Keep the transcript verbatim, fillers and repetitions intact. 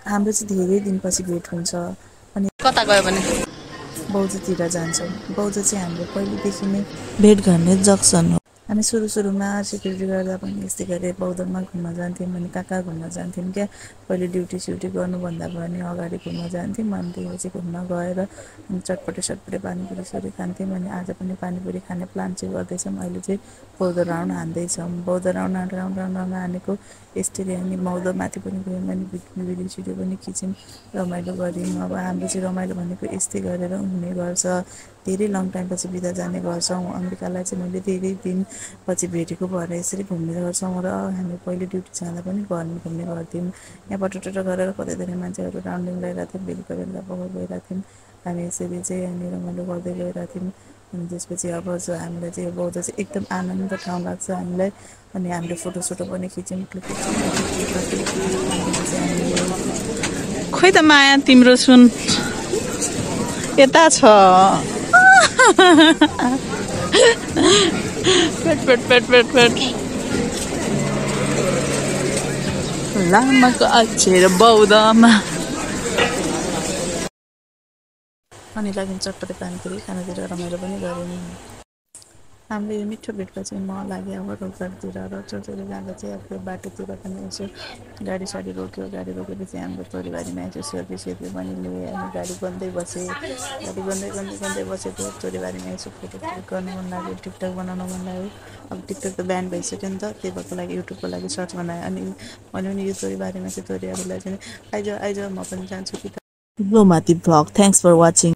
हाम्रो चाहिँ धेरै दिनपछि भेट हुन्छ अनि कता गयो भने बौद्धतिर जान्छौँ। बौद्ध चाहिँ हाम्रो पहिलेदेखि नै भेट गर्ने जंक्सन हो। हामी सुरु सुरुमा सिक्युरिटी गर्दा पनि यस्तै गरी बौद्धमा घुम्न जान्थ्यौँ अनि कहाँ कहाँ घुम्न जान्थ्यौँ क्या। पहिले ड्युटी स्युटी गर्नुभन्दा पनि अगाडि घुम्न जान्थ्यौँ। अनि त्यही चाहिँ घुम्न गएर अनि चटपटे सटपटे पानीपुरी सरी खान्थ्यौँ। अनि आज पनि पानीपुरी खाने प्लान चाहिँ गर्दैछौँ। अहिले चाहिँ बौद्ध राउन्ड हान्दैछौँ। बौद्ध राउन्ड राउन्ड राउन्ड राउन्ड हानेको यस्तरी अनि बौद्ध माथि पनि गयौँ अनि भिडियो सिडियो पनि खिच्यौँ, रमाइलो गऱ्यौँ। अब हाम्रो चाहिँ रमाइलो भनेको यस्तै गरेर हुने गर्छ। धेरै लङ टाइमपछि बिदा जाने गर्छौँ। अम्बिकालाई चाहिँ मैले धेरै दिनपछि भेटेको भएर यसरी घुम्ने गर्छौँ र हामी पहिले ड्युटी जाँदा पनि घर घुम्ने गर्थ्यौँ। यहाँ टटट गरेर कतै धेरै मान्छेहरू राउन्डिङ लगाइरहेको थियौँ, बेलुका बेलुका पकाउ गइरहेको थियौँ। हामी यसरी चाहिँ हामी रमाइलो गर्दै गइरहेको थियौँ। अनि त्यसपछि अब चाहिँ हामीलाई चाहिँ बौद्ध चाहिँ एकदम आनन्द ठाउँ लाग्छ हामीलाई। अनि हामीले फोटोसोटो पनि खिच्यौँ, क्लिक खोइ त माया तिम्रो सुन यता छ। पेट पेट पेट पेट पेट लामाको अक्षर बौद्धमा अनि लाग्यौँ चटपटे पानीपुरी खानातिर रमाइलो पनि गऱ्यौँ। हामीले यो मिठो भेटको चाहिँ म लाग्यो अब रोडतिर र चौचौरी जाँदा चाहिँ अब बाटोतिर पनि यसो गाडी साडी रोक्यो। गाडी रोकेपछि हाम्रो तोरीबारीमा यसो सेल्फी सेल्फी पनि लिएँ। अनि गाडी गन्दै बसेँ, गाडी गन्दै गन्दै गन्दै बसेको तोरीबारीमा यसो फोटो क्लिक गर्नु मन लाग्यो, टिकटक बनाउन मन लाग्यो। अब टिकटक त ब्यान भइसक्यो नि त, त्यही भएको लागि युट्युबको लागि सर्च बनाएँ। अनि मैले पनि यो तोरीबारीमा चाहिँ तोरीहरूलाई चाहिँ आइज आइज म पनि जान्छु कि त। माथि भ्लग। Thanks for watching.